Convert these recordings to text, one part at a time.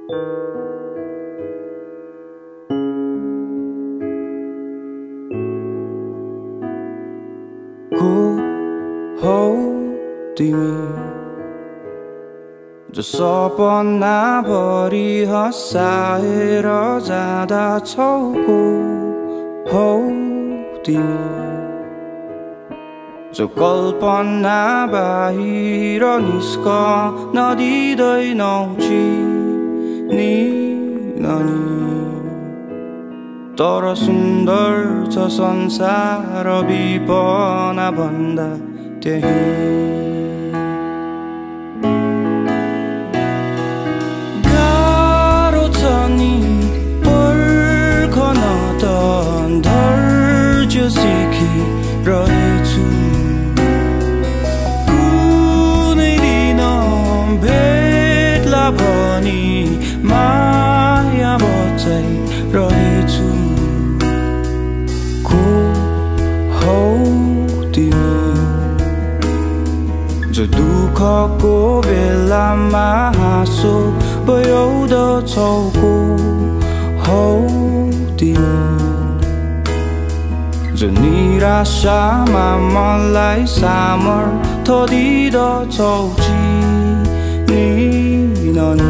को हौ तिमी जो सपना भरि हँसाएर जाँदा छौ को हौ तिमी जो कल्पना बाहिर निस्कन दिँदैनौ चिनिननी तर सुन्दर छ संसार विपना भन्दा त्यही गाह्रो छ नि पर्खन त धैर्य सिकिरहेछु कुनै दिन भेट्ला भनी माया बचाइरहेछु को हौ तिमी जो दुःखको बेलामा हाँसो बयाउँदछौ को हौ तिमी जो निराशामा मलाई सामर्थ्य दिँदछौ चिनिननी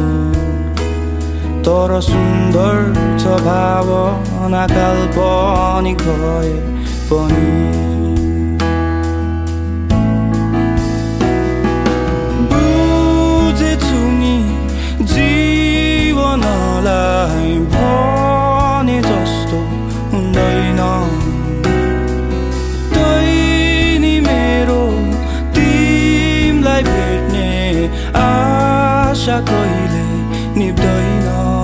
तर सुन्दर छ भावना काल्पनिक भए पनि बुझेछु नि जीवनलाई भने जस्तो हुँदैन तैनी मेरो तिमलाई भेट्ने आशा कहिले निप्दैन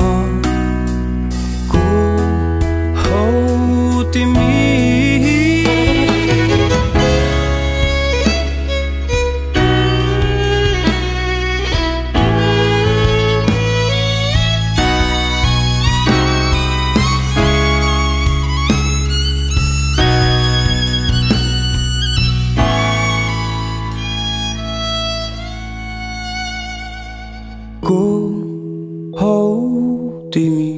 को हौ तिमी को हौ तिमी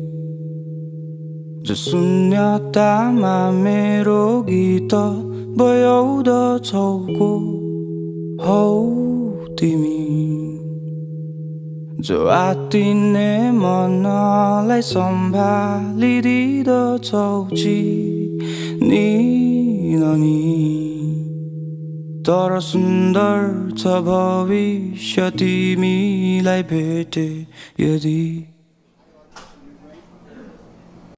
जो शून्यतामा मेरो गीत बयाउँदछौ को हौ तिमी जो आत्तिने मनलाई सम्हालिदिँदछौ चिनिननी तर सुन्दर छ भविष्य तिमीलाई भेटे यदि